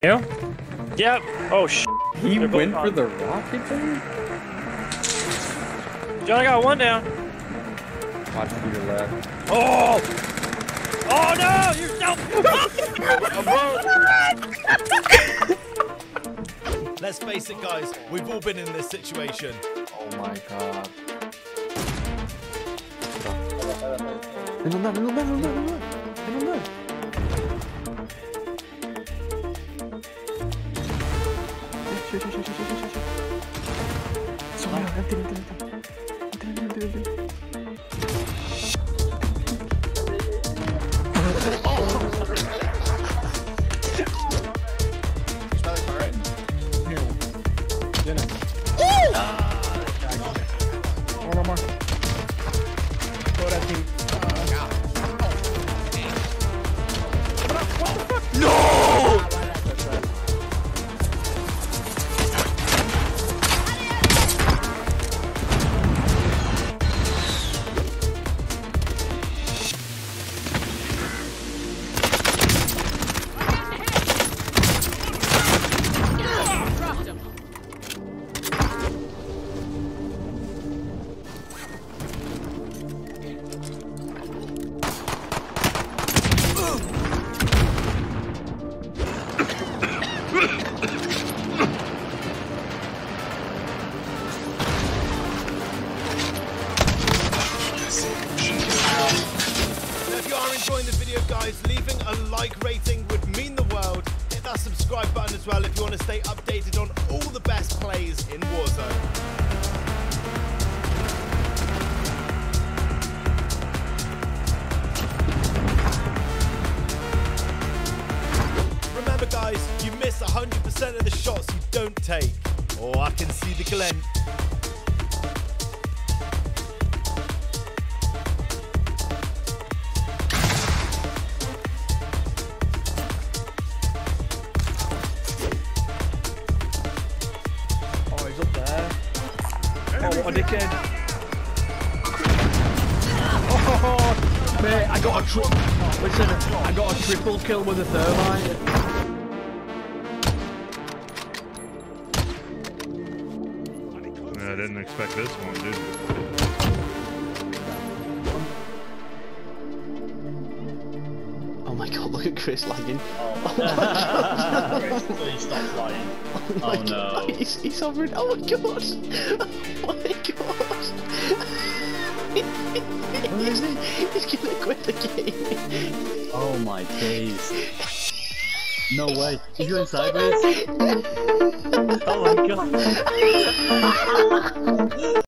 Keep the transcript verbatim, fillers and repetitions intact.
You? Yep. Oh sh. He went for the rocket thing? John, I got one down. Watch to your left. Oh! Oh no! You're so. Let's face it, guys. We've all been in this situation. Oh my god. Vem andar, vem andar, vem andar, vem andar. Vem andar. Tira, tira, tira, tira, tira, tira. Só olha, entra, entra, entra. Entra, entra, entra, entra. Enjoying the video, guys, leaving a like rating would mean the world. Hit that subscribe button as well if you want to stay updated on all the best plays in Warzone. Remember, guys, you miss one hundred percent of the shots you don't take. Oh, I can see the glint. Oh, what a dickhead. Oh, mate, I got a tri- Listen, I got a triple kill with a thermite. I didn't expect this one, dude. Oh my god, look at Chris lagging. Oh, Oh my god. Chris, please stop flying. Oh, my Oh, no. god. He's, he's hovering. Oh my god. Oh my god. He's, he's gonna quit the game. Oh my days. No way. He's going sideways. Oh my god.